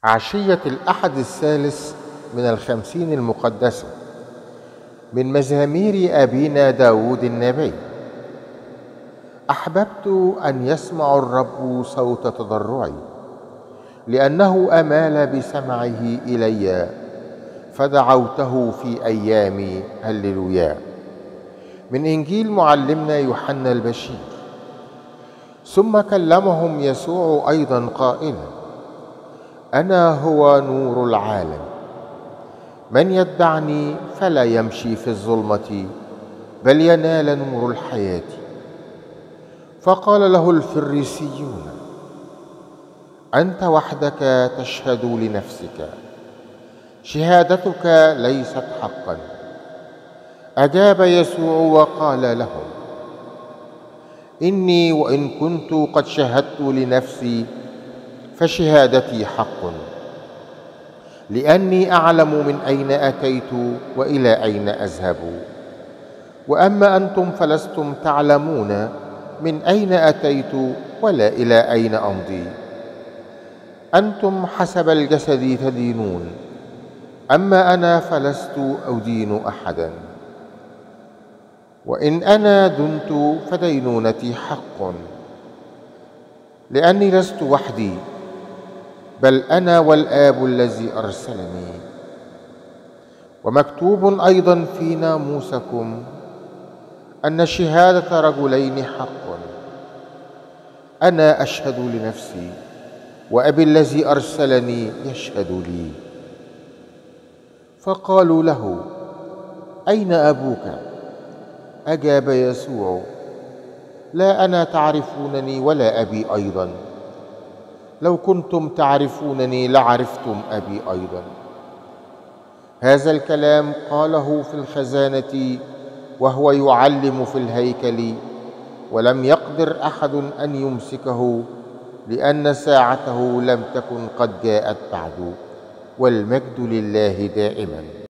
عشية الأحد الثالث من الخمسين المقدسة من مزامير أبينا داود النبي. أحببت أن يسمع الرب صوت تضرعي، لأنه أمال بسمعه إلي، فدعوته في أيامي. هللويا. من إنجيل معلمنا يوحنا البشير. ثم كلمهم يسوع أيضا قائلا: أنا هو نور العالم، من يتبعني فلا يمشي في الظلمة، بل ينال نور الحياة. فقال له الفريسيون: أنت وحدك تشهد لنفسك، شهادتك ليست حقا. أجاب يسوع وقال لهم: إني وإن كنت قد شهدت لنفسي فشهادتي حق، لأني أعلم من أين أتيت وإلى أين أذهب، وأما أنتم فلستم تعلمون من أين أتيت ولا إلى أين أمضي. أنتم حسب الجسد تدينون، أما أنا فلست أدين أحدا، وإن أنا دنت فدينونتي حق، لأني لست وحدي، بل أنا والآب الذي أرسلني. ومكتوب أيضا في ناموسكم أن شهادة رجلين حق. أنا أشهد لنفسي، وأبي الذي أرسلني يشهد لي. فقالوا له: أين أبوك؟ أجاب يسوع: لا أنا تعرفونني ولا أبي أيضا، لو كنتم تعرفونني لعرفتم أبي أيضا. هذا الكلام قاله في الخزانة وهو يعلم في الهيكل، ولم يقدر أحد أن يمسكه، لأن ساعته لم تكن قد جاءت بعد. والمجد لله دائما.